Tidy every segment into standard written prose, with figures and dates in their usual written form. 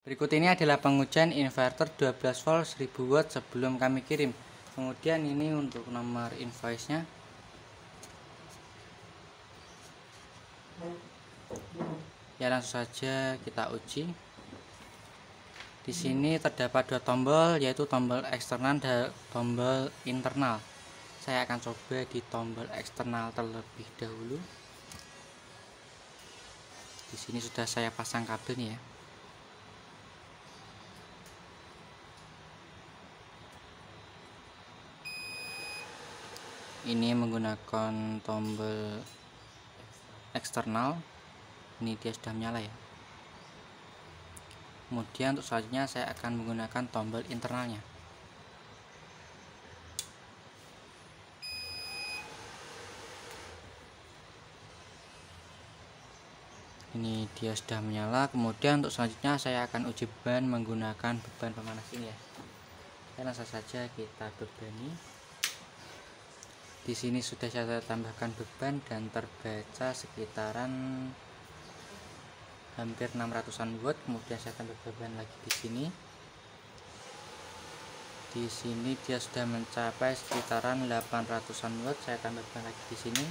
Berikut ini adalah pengujian inverter 12 volt 1000 watt sebelum kami kirim. Kemudian ini untuk nomor invoice-nya. Ya, langsung saja kita uji. Di sini terdapat dua tombol, yaitu tombol eksternal dan tombol internal. Saya akan coba di tombol eksternal terlebih dahulu. Di sini sudah saya pasang kabelnya ya. Ini menggunakan tombol eksternal. Ini dia sudah menyala ya. Kemudian untuk selanjutnya saya akan menggunakan tombol internalnya. Ini dia sudah menyala. Kemudian untuk selanjutnya saya akan uji beban menggunakan beban pemanas ini ya. Langsung saja kita bebani. Di sini sudah saya tambahkan beban dan terbaca sekitaran hampir 600-an watt. Kemudian saya tambah beban lagi di sini. Di sini dia sudah mencapai sekitaran 800-an watt. Saya tambah beban lagi di sini.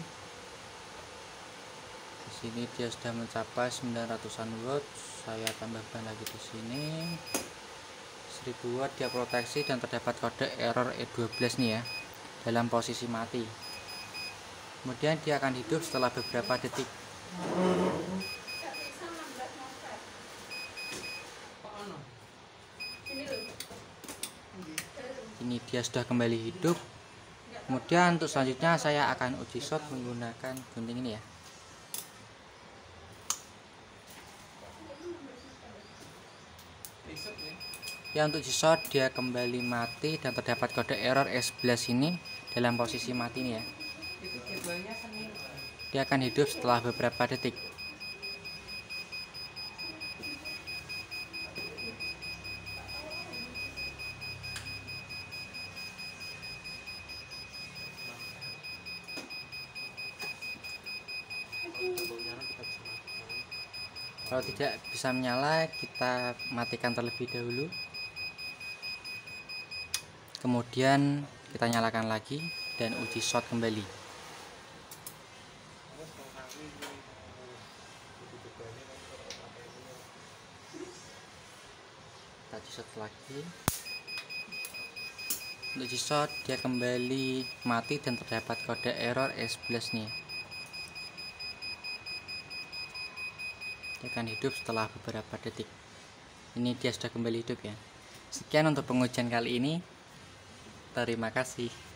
Di sini dia sudah mencapai 900-an watt. Saya tambah beban lagi di sini. 1000 watt dia proteksi dan terdapat kode error E12 nih ya, dalam posisi mati. Kemudian dia akan hidup setelah beberapa detik. Ini dia sudah kembali hidup. Kemudian untuk selanjutnya saya akan uji short menggunakan gunting ini ya. Ya, untuk uji short dia kembali mati dan terdapat kode error E11 ini dalam posisi mati ini ya. Dia akan hidup setelah beberapa detik. Kalau tidak bisa menyala, kita matikan terlebih dahulu. Kemudian kita nyalakan lagi dan uji short kembali. Kita uji short lagi. Untuk uji short dia kembali mati dan terdapat kode error E11 nih. Dia akan hidup setelah beberapa detik. Ini dia sudah kembali hidup ya. Sekian untuk pengujian kali ini. Terima kasih.